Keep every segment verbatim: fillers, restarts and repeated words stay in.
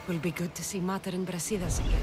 will be good to see Mater and Brasidas again.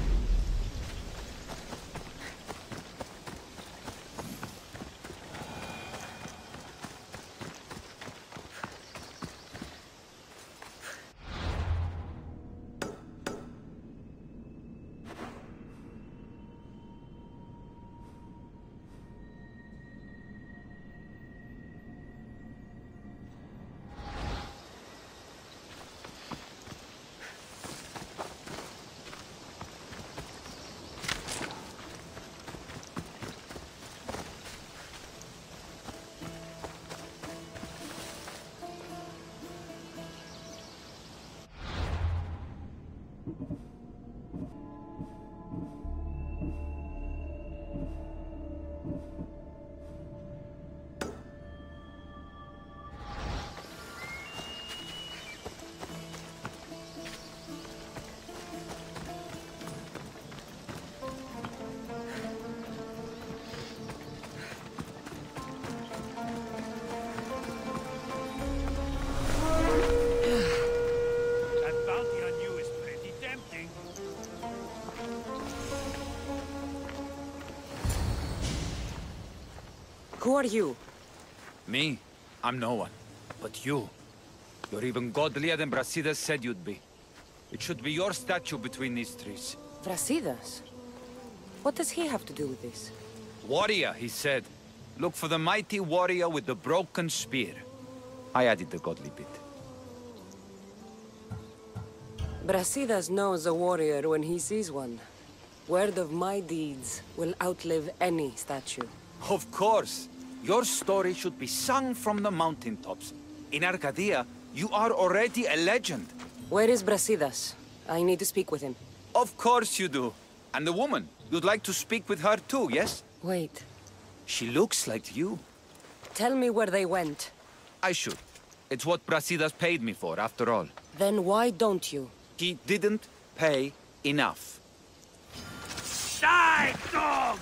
Who are you? Me? I'm no one. But you. You're even godlier than Brasidas said you'd be. It should be your statue between these trees. Brasidas? What does he have to do with this? Warrior, he said. Look for the mighty warrior with the broken spear. I added the godly bit. Brasidas knows a warrior when he sees one. Word of my deeds will outlive any statue. Of course. Your story should be sung from the mountaintops. In Arcadia, you are already a legend. Where is Brasidas? I need to speak with him. Of course you do. And the woman, you'd like to speak with her too, yes? Wait. She looks like you. Tell me where they went. I should. It's what Brasidas paid me for, after all. Then why don't you? He didn't pay enough. Die, dog!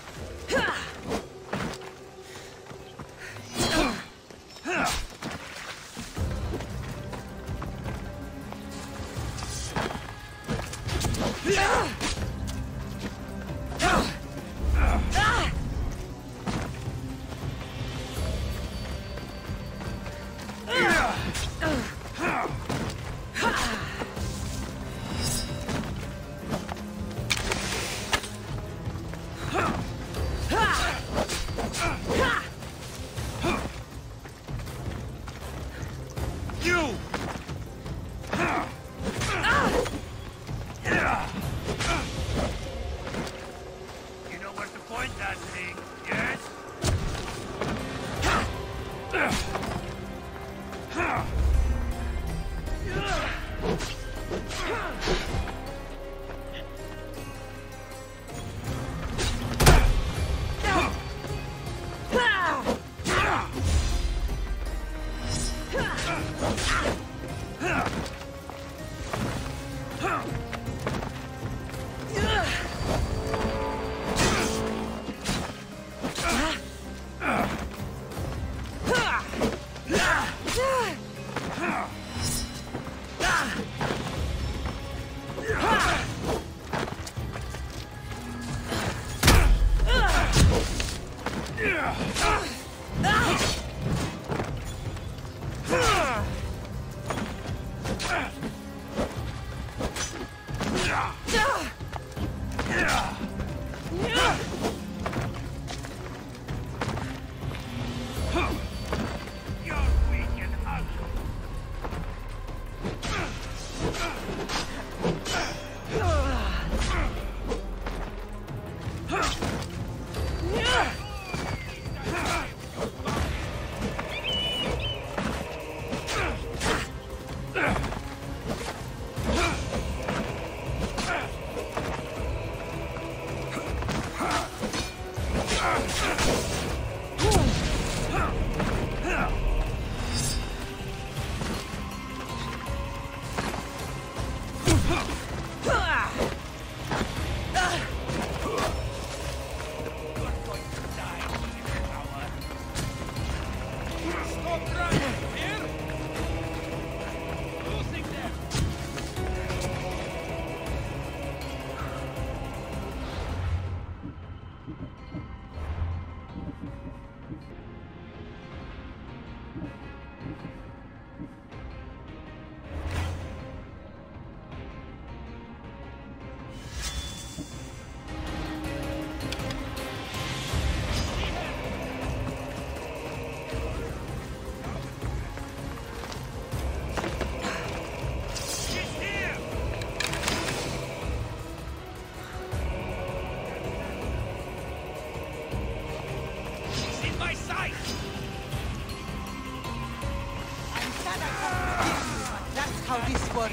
How this works.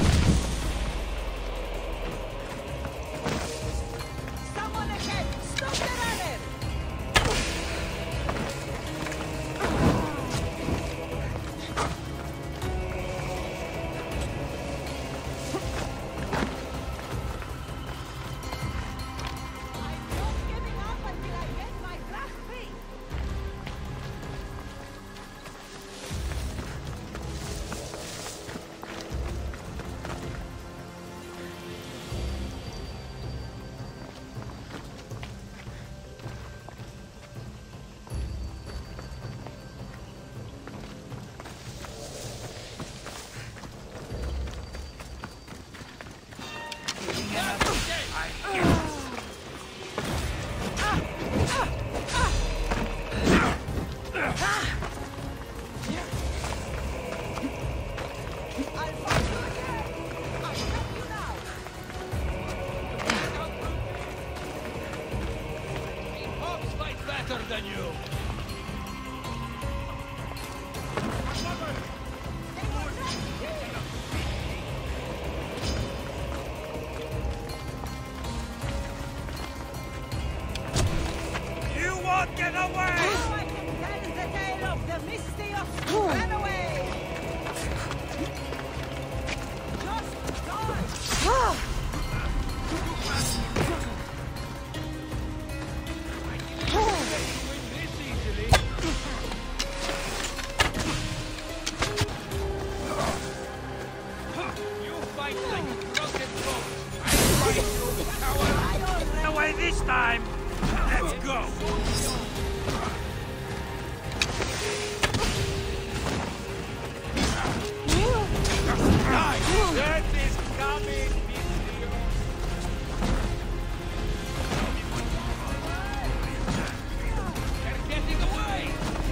Someone ahead! Stop the runner! I'm not giving up until I get my black feet! Than you. You won't get away! Now I can tell the tale of the misty of ran away! Just die! Away this time! Let's go! Death is coming, They're getting away!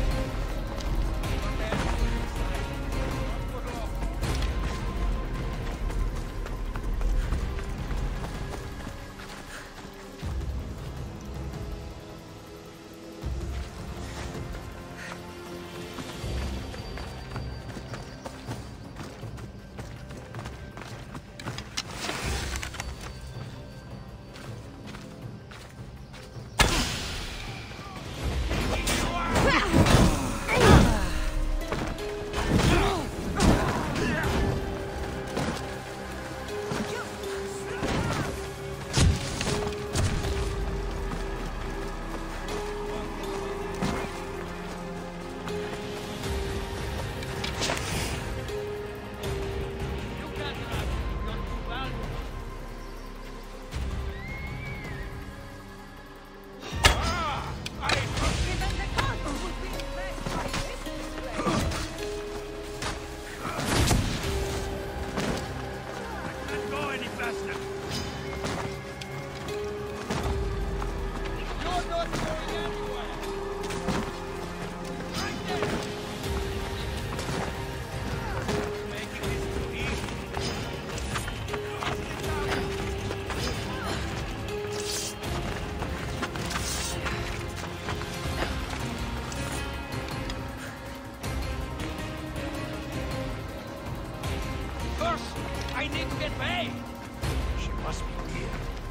I need to get paid! She must be here.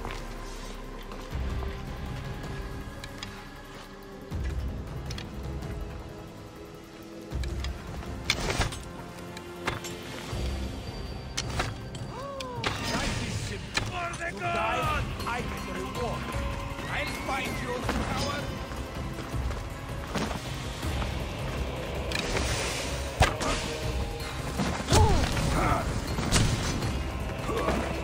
Life is simple. For the god! I get the reward. I'll find you, coward! Ugh!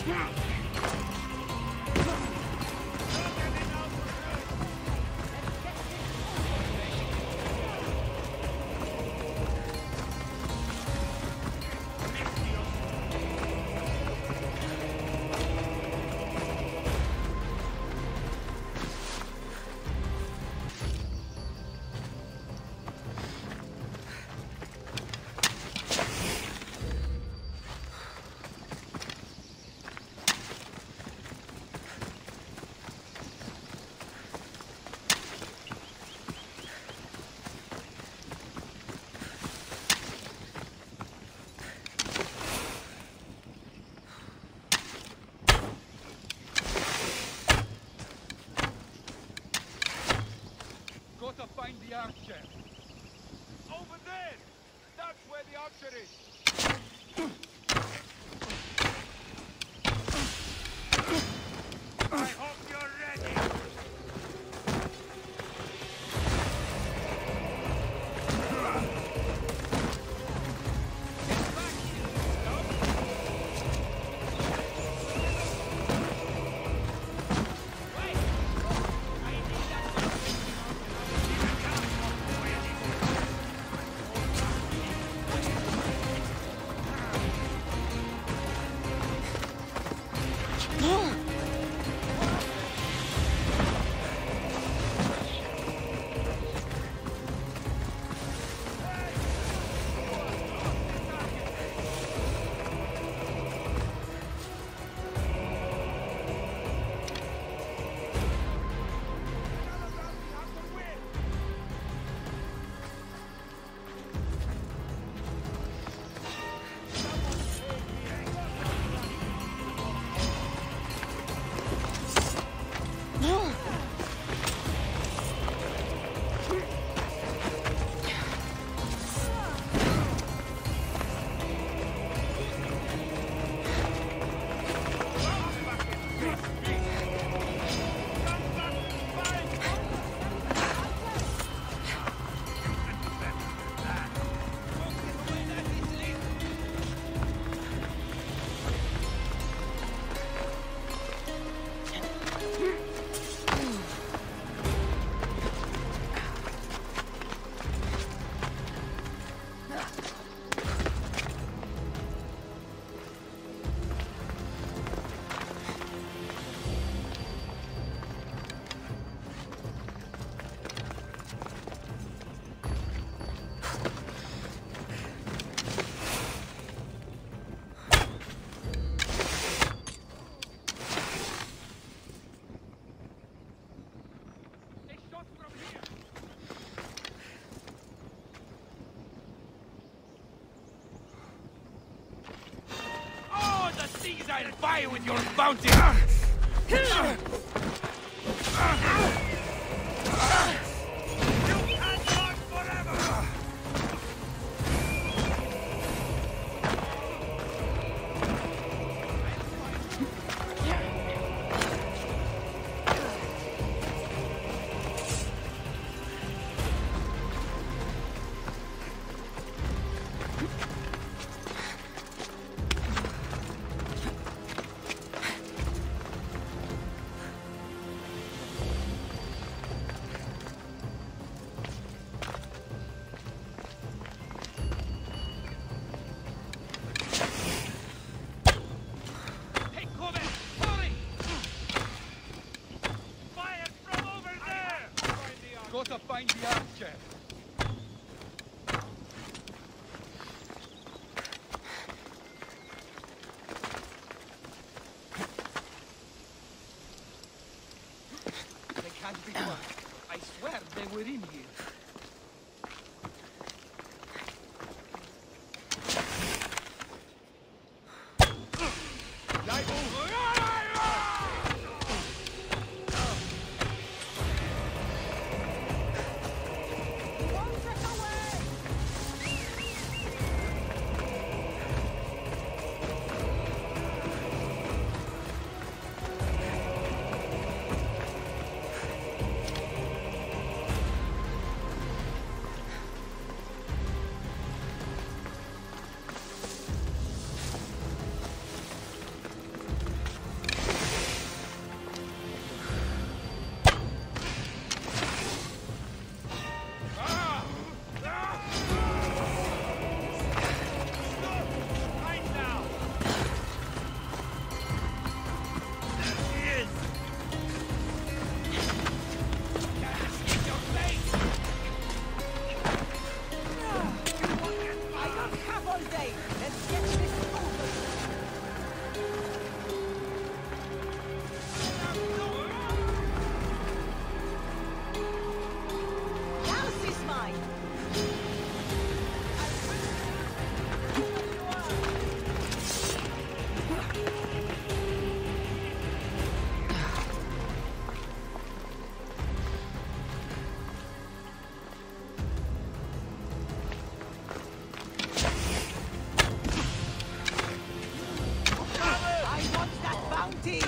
To find the archer. Over there! That's where the archer is! I hope you're ready! I'll buy with your bounty! You can't talk forever! To find the archer. They can't be one. I swear they were in here. team!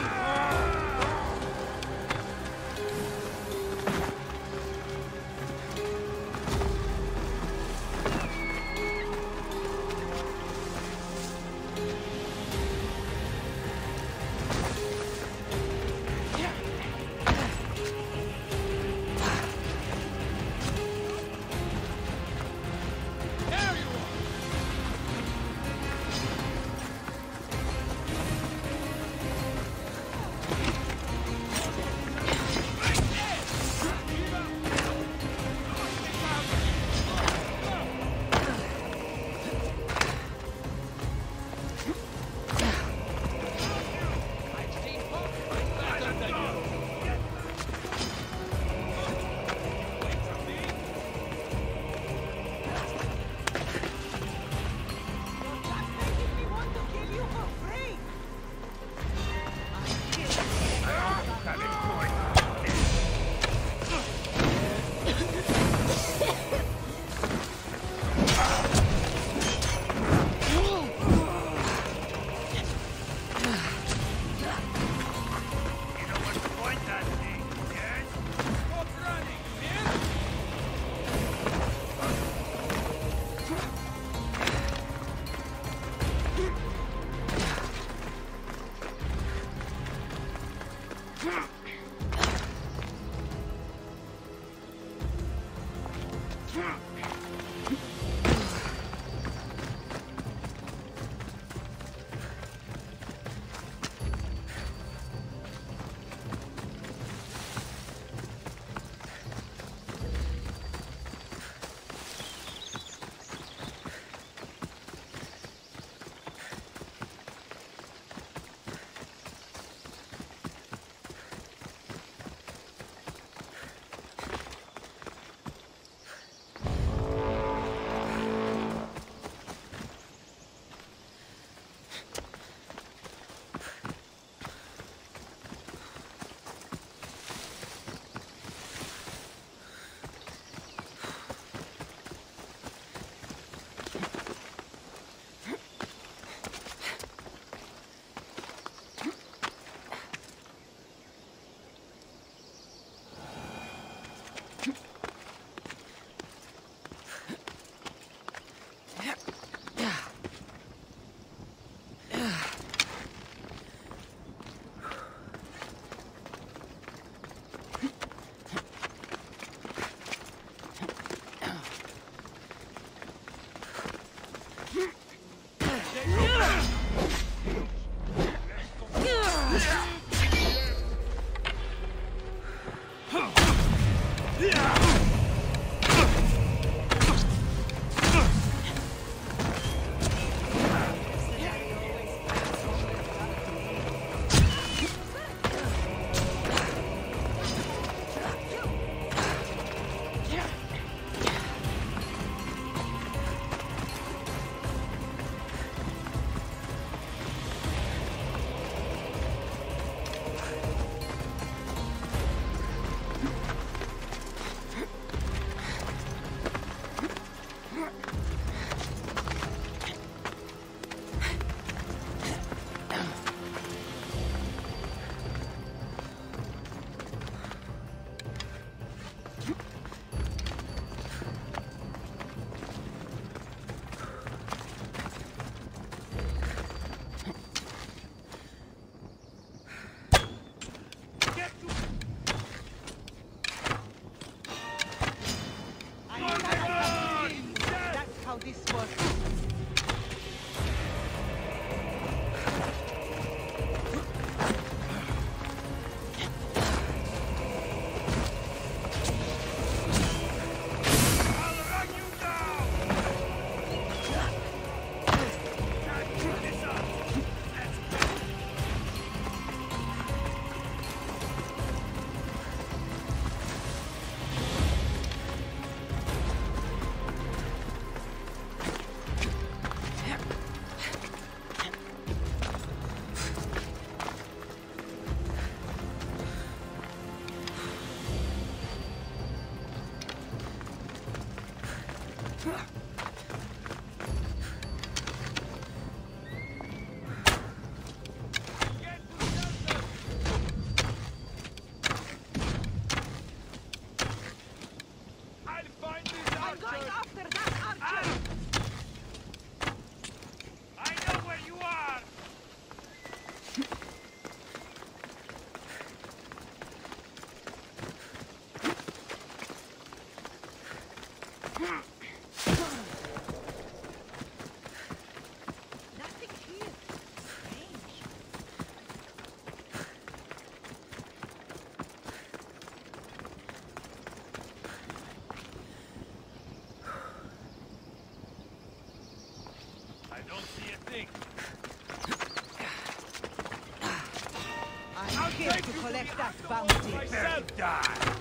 here to collect that bounty. Myself die.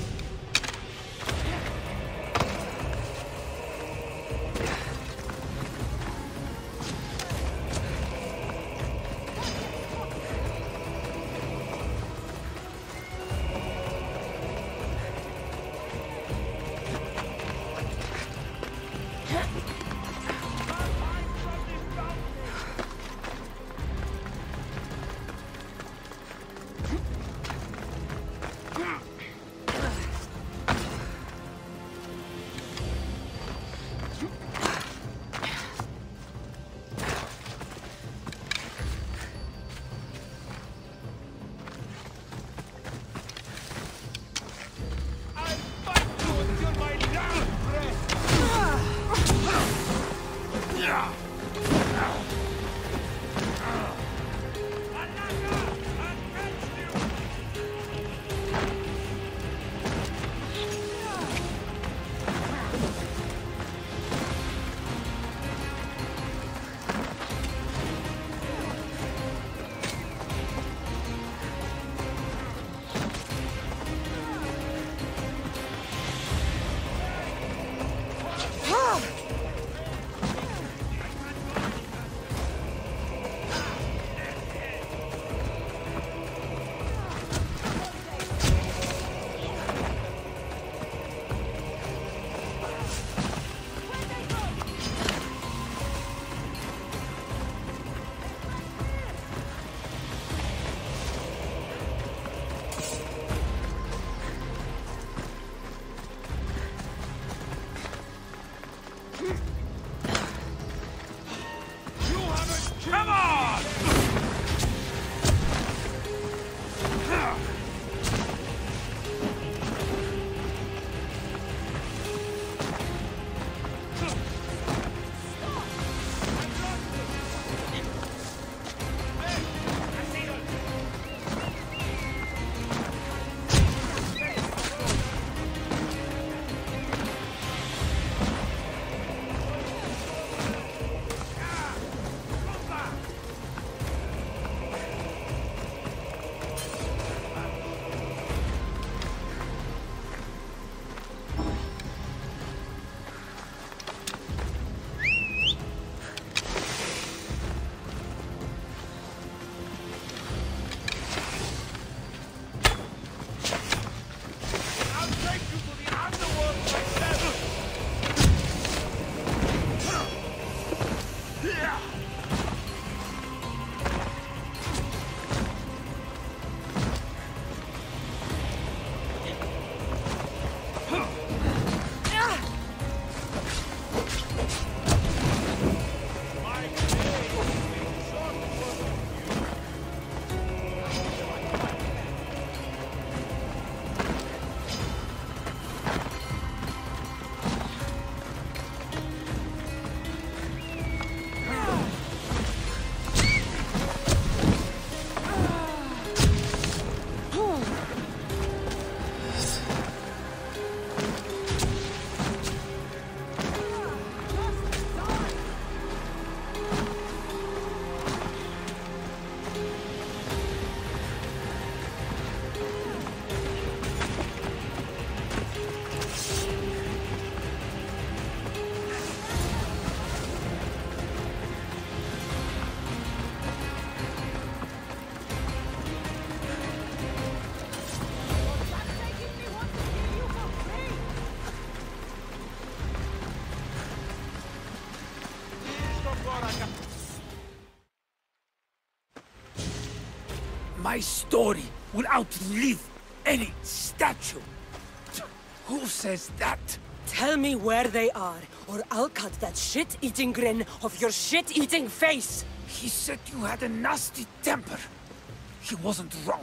My story will outlive any statue. Who says that? Tell me where they are, or I'll cut that shit-eating grin off your shit-eating face! He said you had a nasty temper. He wasn't wrong.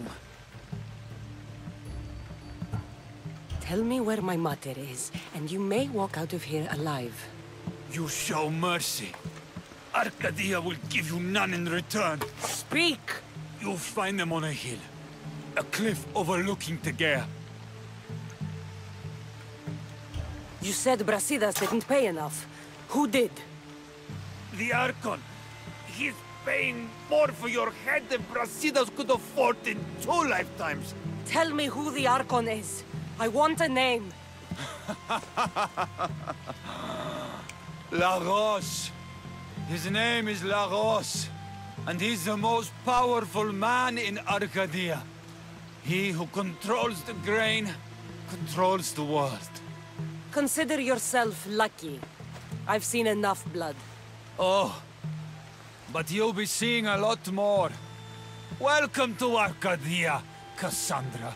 Tell me where my mater is, and you may walk out of here alive. You show mercy. Arcadia will give you none in return. Speak! You'll find them on a hill. A cliff overlooking Tegea. You said Brasidas didn't pay enough. Who did? The Archon. He's paying more for your head than Brasidas could afford in two lifetimes. Tell me who the Archon is. I want a name. Lagos. His name is Lagos, and he's the most powerful man in Arcadia. He who controls the grain, controls the world. Consider yourself lucky. I've seen enough blood. Oh, but you'll be seeing a lot more. Welcome to Arcadia, Cassandra.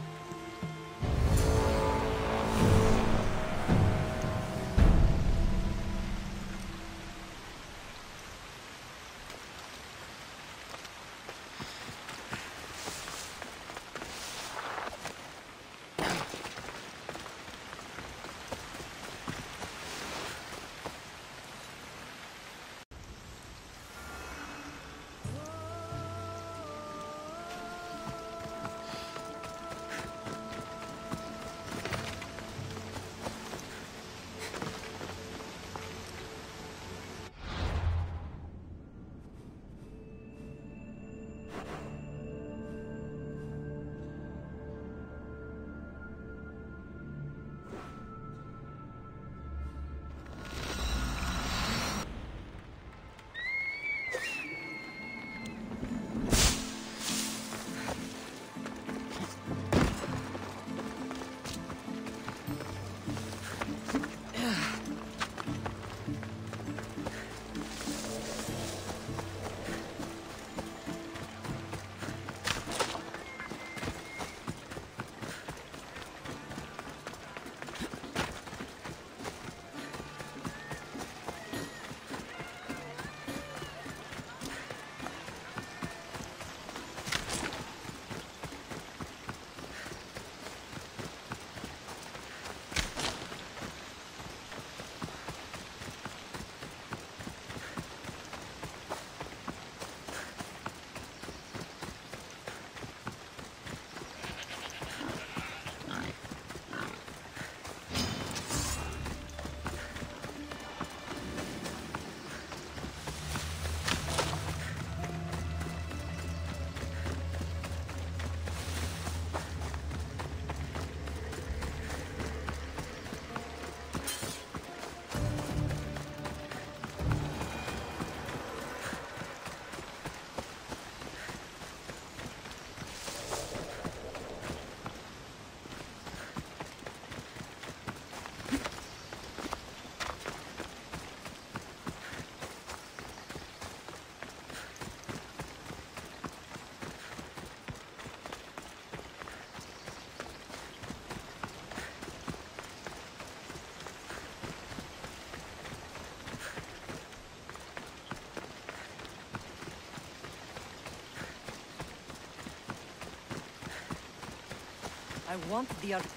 I want the Ar-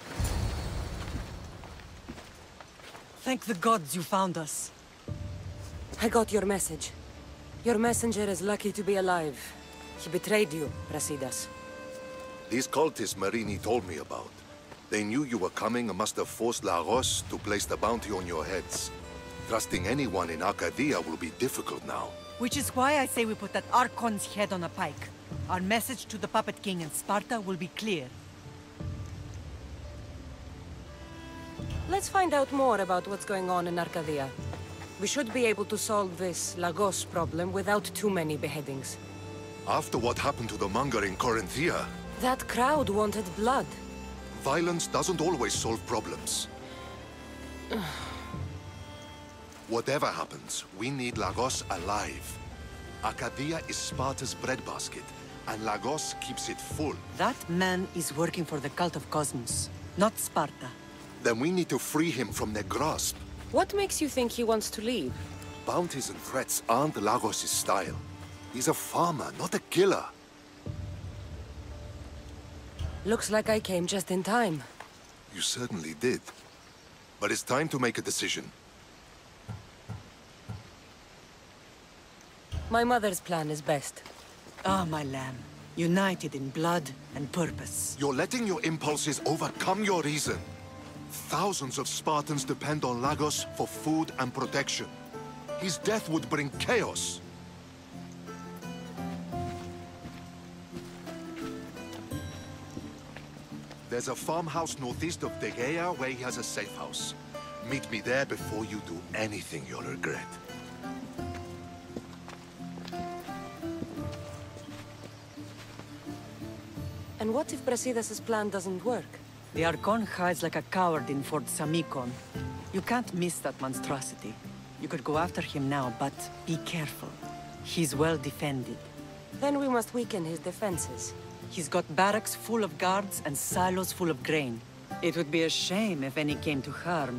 Thank the gods you found us. I got your message. Your messenger is lucky to be alive. He betrayed you, Brasidas. These cultists Marini told me about. They knew you were coming and must have forced Lagos to place the bounty on your heads. Trusting anyone in Arcadia will be difficult now. Which is why I say we put that Archon's head on a pike. Our message to the Puppet King in Sparta will be clear. Let's find out more about what's going on in Arcadia. We should be able to solve this Lagos problem without too many beheadings. After what happened to the monger in Corinthia, That crowd wanted blood. violence doesn't always solve problems. Whatever happens, we need Lagos alive. Arcadia is Sparta's breadbasket, and Lagos keeps it full. That man is working for the cult of Cosmos, not Sparta. Then we need to free him from their grasp. What makes you think he wants to leave? Bounties and threats aren't Lagos' style. He's a farmer, not a killer. Looks like I came just in time. You certainly did. But it's time to make a decision. My mother's plan is best. Ah, my lamb. United in blood and purpose. You're letting your impulses overcome your reason. Thousands of Spartans depend on Lagos for food and protection. His death would bring chaos. There's a farmhouse northeast of De Gea where he has a safe house. Meet me there before you do anything you'll regret. And what if Brasidas' plan doesn't work? The Archon hides like a coward in Fort Samicon. You can't miss that monstrosity. You could go after him now, but be careful. He's well defended. Then we must weaken his defenses. He's got barracks full of guards and silos full of grain. It would be a shame if any came to harm.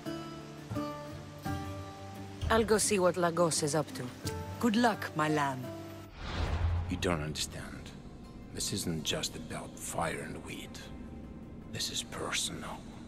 I'll go see what Lagos is up to. Good luck, my lamb. You don't understand. This isn't just about fire and weed. This is personal.